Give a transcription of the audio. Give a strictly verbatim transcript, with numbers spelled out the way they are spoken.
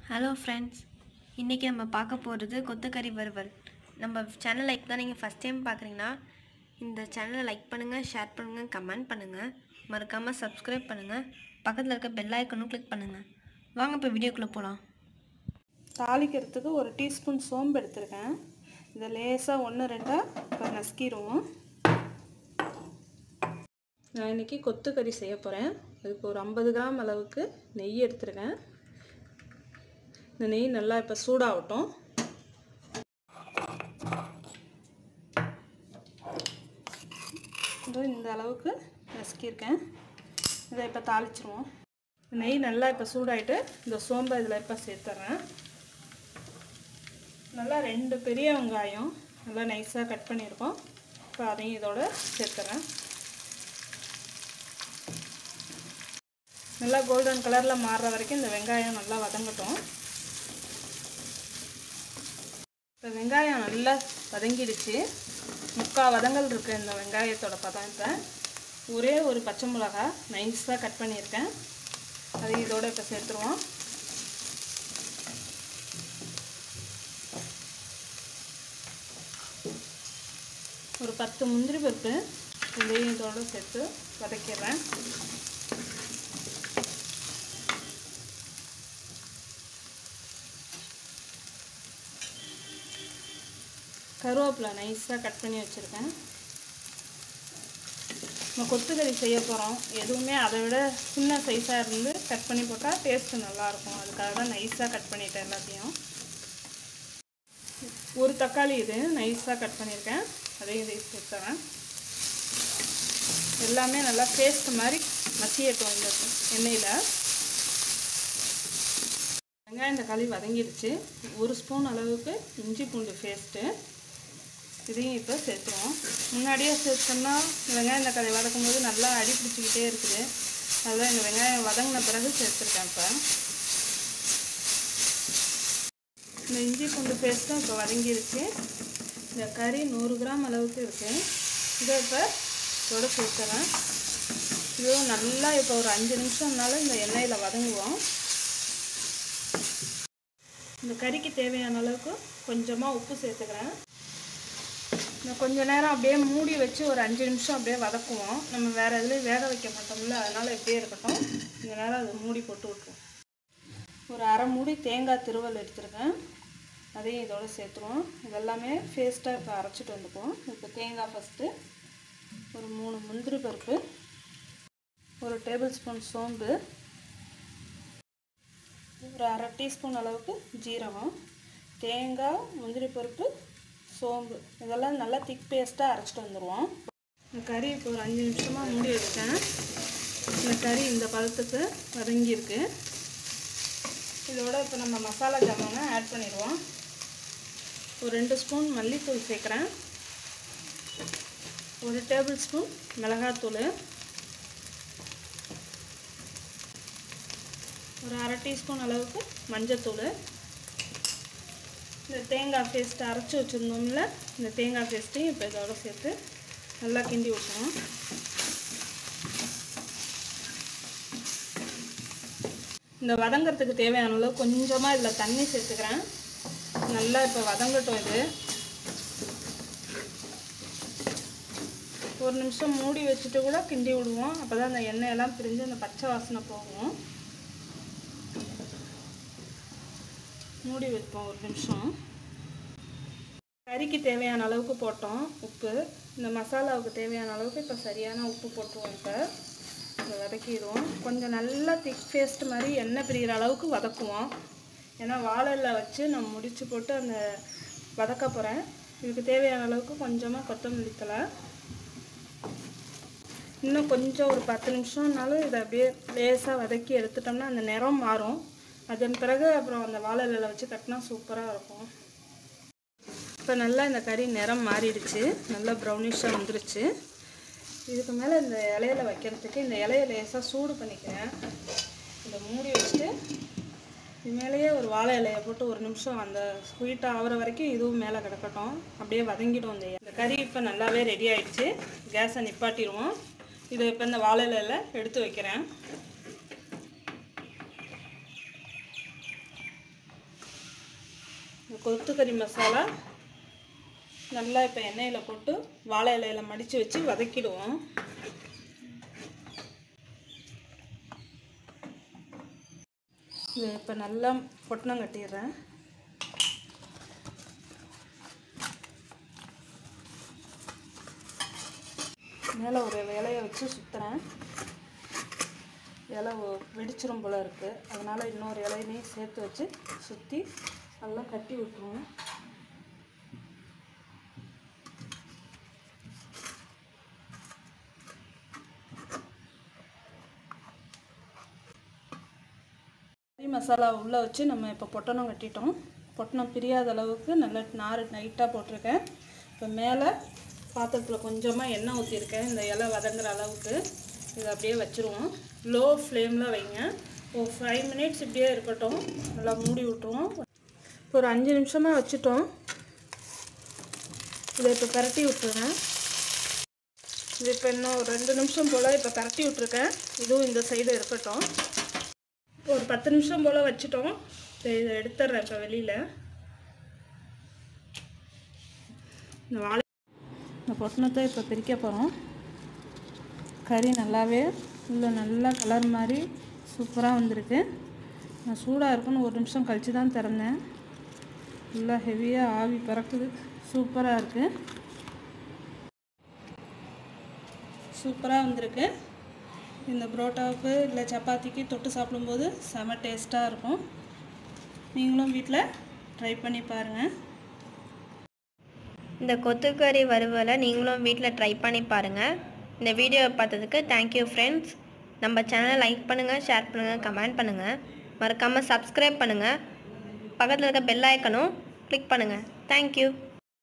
Hello friends, இன்றைக்கி நம்ம பார்க்க போகிறது கொத்துக்கறி வறுவல். நம்ம சேனல் லைக் தான் நீங்கள் ஃபஸ்ட் டைம் பார்க்குறீங்கன்னா இந்த சேனலை லைக் பண்ணுங்கள், ஷேர் பண்ணுங்கள், கமெண்ட் பண்ணுங்கள், மறக்காமல் சப்ஸ்கிரைப் பண்ணுங்கள், பக்கத்தில் இருக்க பெல் ஐக்கனும் கிளிக் பண்ணுங்கள். வாங்க இப்போ வீடியோக்குள்ளே போகலாம். தாளிக்கிறதுக்கு ஒரு டீஸ்பூன் சோம்பு எடுத்துருக்கேன். இதை லேசாக ஒன்று ரெண்டாக இப்போ நசுக்கிடுவோம். நான் இன்றைக்கி கொத்துக்கறி செய்ய போகிறேன். அதுக்கு ஒரு ஐம்பது கிராம் அளவுக்கு நெய் எடுத்துருக்கேன். இந்த நெய் நல்லா இப்போ சூடாகட்டும். இந்த அளவுக்கு நசுக்கியிருக்கேன். இதை இப்போ தாளிச்சிருவோம். நெய் நல்லா இப்போ சூடாகிட்டு இந்த சோம்பை இதில் இப்போ சேர்த்துறேன். நல்லா ரெண்டு பெரிய வெங்காயம் நல்லா நைஸாக கட் பண்ணியிருக்கோம். இப்போ அதையும் இதோட சேர்த்துறேன். நல்லா கோல்டன் கலரில் மாறுற வரைக்கும் இந்த வெங்காயம் நல்லா வதங்கட்டும். இப்போ வெங்காயம் நல்லா வதங்கிடுச்சு. முக்கால் வதங்கல் இருக்குது இந்த வெங்காயத்தோட பதத்தை. ஒரே ஒரு பச்சை மிளகா நைஸாக கட் பண்ணியிருக்கேன். அதை இதோட இப்போ சேர்த்துருவோம். ஒரு பத்து முந்திரி பருப்பு இதையும் இதோட சேர்த்து வதக்கிடுறேன். கருவேப்பிலை நைஸாக கட் பண்ணி வச்சுருக்கேன். நம்ம கொத்துக்கறி செய்ய போகிறோம். எதுவுமே அதை விட சின்ன சைஸாக இருந்து கட் பண்ணி போட்டால் டேஸ்ட்டு நல்லாயிருக்கும். அதுக்காக தான் நைஸாக கட் பண்ணிட்டேன் எல்லாத்தையும். ஒரு தக்காளி இது நைஸாக கட் பண்ணியிருக்கேன். அதையும் இதை சேர்த்துறேன். எல்லாமே நல்லா பேஸ்ட் மாதிரி மசியட்டும் இந்த எண்ணெயில். வெங்காயம் தக்காளி வதங்கிடுச்சு. ஒரு ஸ்பூன் அளவுக்கு இஞ்சி பூண்டு பேஸ்ட்டு இதையும் இப்போ சேர்த்துருவோம். முன்னாடியே சேர்த்தோம்னா வெங்காயம் தக்காளி வதக்கும் போது நல்லா அடி பிடிச்சிக்கிட்டே இருக்குது. அதுதான் இந்த வெங்காயம் வதங்கின பிறகு சேர்த்துருக்கேன். இப்போ இந்த இஞ்சி பூண்டு பேஸ்ட்டும் இப்போ வதங்கிடுச்சு. இந்த கறி நூறு கிராம் அளவுக்கு இருக்குது. இதை இப்போ இதோட சேர்த்துறேன். இதுவும் நல்லா இப்போ ஒரு அஞ்சு நிமிஷம்னாலும் இந்த எண்ணெயில் வதங்குவோம். இந்த கறிக்கு தேவையான அளவுக்கு கொஞ்சமாக உப்பு சேர்த்துக்கிறேன். இந்த கொஞ்ச நேரம் அப்படியே மூடி வச்சு ஒரு அஞ்சு நிமிஷம் அப்படியே வதக்குவோம். நம்ம வேறு எதுலேயும் வேக வைக்க மாட்டோம்ல, அதனால் இப்படியே இருக்கட்டும். இந்த நேரம் அதை மூடி போட்டு விட்டுருவோம். ஒரு அரை மூடி தேங்காய் திருவல் எடுத்துருக்கேன். அதையும் இதோட சேர்த்துருவோம். இதெல்லாமே பேஸ்ட்டாக இப்போ அரைச்சிட்டு வந்துக்குவோம். இப்போ தேங்காய் ஃபஸ்ட்டு ஒரு மூணு முந்திரி பருப்பு, ஒரு டேபிள் ஸ்பூன் சோம்பு, ஒரு அரை டீஸ்பூன் அளவுக்கு ஜீரகம், தேங்காய், முந்திரி பருப்பு, சோம்பு இதெல்லாம் நல்லா திக் பேஸ்ட்டாக அரைச்சிட்டு வந்துடுவோம். இந்த கறி இப்போ ஒரு அஞ்சு நிமிஷமாக மூடி வச்சேன். இந்த கறி இந்த பதத்துக்கு வதங்கியிருக்கு. இதோட இப்போ நம்ம மசாலா ஜாமானை ஆட் பண்ணிடுவோம். ஒரு ரெண்டு ஸ்பூன் மல்லித்தூள் சேர்க்குறேன். ஒரு டேபிள் ஸ்பூன் மிளகாத்தூள், ஒரு அரை டீஸ்பூன் அளவுக்கு மஞ்சத்தூள், இந்த தேங்காய் பேஸ்ட்டு அரைச்சி வச்சுருந்தோம்ல இந்த தேங்காய் பேஸ்ட்டையும் இப்போ இதோட சேர்த்து நல்லா கிண்டி விட்டுருவோம். இந்த வதங்கிறதுக்கு தேவையான அளவு கொஞ்சமாக இதில் தண்ணி சேர்த்துக்கிறேன். நல்லா இப்போ வதங்கட்டும். இது ஒரு நிமிஷம் மூடி வச்சுட்டு கூட கிண்டி விடுவோம். அப்போ தான் அந்த எண்ணெயெல்லாம் பிரிஞ்சு அந்த பச்சை வாசனை போகும். மூடி வைப்போம் ஒரு நிமிஷம். கறிக்கு தேவையான அளவுக்கு போட்டோம் உப்பு. இந்த மசாலாவுக்கு தேவையான அளவுக்கு இப்போ சரியான உப்பு போட்டுருவோம். இப்போ இதை வதக்கிடுவோம். கொஞ்சம் நல்லா திக் பேஸ்ட் மாதிரி எண்ணெய் பிரிகிற அளவுக்கு வதக்குவோம். ஏன்னா வாழையில் வச்சு நான் முடிச்சு போட்டு அந்த வதக்க போகிறேன். இதுக்கு தேவையான அளவுக்கு கொஞ்சமாக கொத்தமல்லி தழை. இன்னும் கொஞ்சம் ஒரு பத்து நிமிஷம்னாலும் இதை அப்படியே லேசாக வதக்கி எடுத்துட்டோம்னா அந்த நிறம் மாறும். அதன் பிறகு அப்புறம் அந்த வாழை இலையில் வச்சு கட்டினா சூப்பராக இருக்கும். இப்போ நல்லா இந்த கறி நிறம் மாறிடுச்சு. நல்லா ப்ரௌனிஷாக வந்துருச்சு. இதுக்கு மேலே இந்த இலையில வைக்கிறதுக்கு இந்த இலையை லேசாக சூடு பண்ணிக்கிறேன். இதை மூடி வச்சுட்டு இது மேலேயே ஒரு வாழை இலையை போட்டு ஒரு நிமிஷம் அந்த ஸ்வீட்டாக ஆகிற வரைக்கும் இதுவும் மேலே கிடக்கட்டும். அப்படியே வதங்கிடும். இந்த இந்த கறி இப்போ நல்லாவே ரெடி ஆகிடுச்சு. கேஸை நிப்பாட்டிடுவோம். இதை இப்போ இந்த வாழை இலையில் எடுத்து வைக்கிறேன். கொத்துக்கறி மசாலா நல்லா இப்போ எண்ணெயில் போட்டு வாழை இலையில் மடித்து வச்சு வதக்கிடுவோம். இது இப்போ நல்லா பொட்டணம் கட்டிடுறேன். மேலே ஒரு இலையை வச்சு சுற்றுறேன். இலை வெடிச்சிரும் போல் இருக்குது, அதனால் இன்னொரு இலையிலையும் சேர்த்து வச்சு சுற்றி நல்லா கட்டி விட்டுருவோம். கறி மசாலா உள்ளே வச்சு நம்ம இப்போ பொட்டணம் கட்டிட்டோம். பொட்டணம் பிரியாத அளவுக்கு நல்லா நார் நைட்டாக போட்டிருக்கேன். இப்போ மேலே பாத்திரத்தில் கொஞ்சமாக எண்ணெய் ஊற்றிருக்கேன். இந்த இலை வதங்குற அளவுக்கு இதை அப்படியே வச்சுருவோம். லோ ஃப்ளேமில் வைங்க. ஒரு ஃபைவ் மினிட்ஸ் இப்படியே இருக்கட்டும். நல்லா மூடி விட்டுருவோம். ஒரு அஞ்சு நிமிஷமாக வச்சுட்டோம். இதை இப்போ பரட்டி விட்டுருங்க. இது இப்போ இன்னும் ஒரு ரெண்டு நிமிஷம் போல் இப்போ பரட்டி விட்ருக்கேன். இதுவும் இந்த சைடு இருக்கட்டும். ஒரு பத்து நிமிஷம் போல் வச்சுட்டோம். இதை எடுத்துட்றேன் இப்போ வெளியில். இந்த வாழை இந்த பொட்டணத்தை இப்போ பிரிக்க போகிறோம். கறி நல்லாவே உள்ள நல்லா கலர் மாதிரி சூப்பராக வந்திருக்கு. நான் சூடாக இருக்குன்னு ஒரு நிமிஷம் கழித்து தான் திறந்தேன். நல்லா ஹெவியாக ஆவி பறக்குது. சூப்பராக இருக்குது. சூப்பராக வந்திருக்கு. இந்த புரோட்டாவுக்கு இல்லை சப்பாத்திக்கு தொட்டு சாப்பிடும்போது செம டேஸ்ட்டாக இருக்கும். நீங்களும் வீட்டில் ட்ரை பண்ணி பாருங்கள். இந்த கொத்துக்கறி வறுவலை நீங்களும் வீட்டில் ட்ரை பண்ணி பாருங்கள். இந்த வீடியோவை பார்த்ததுக்கு தேங்க்யூ ஃப்ரெண்ட்ஸ். நம்ம சேனலை லைக் பண்ணுங்கள், ஷேர் பண்ணுங்கள், கமெண்ட் பண்ணுங்கள். மறக்காமல் சப்ஸ்கிரைப் பண்ணுங்கள். பக்கத்தில் இருக்க பெல் ஐக்கனும் கிளிக் பண்ணுங்கள். தேங்க்யூ.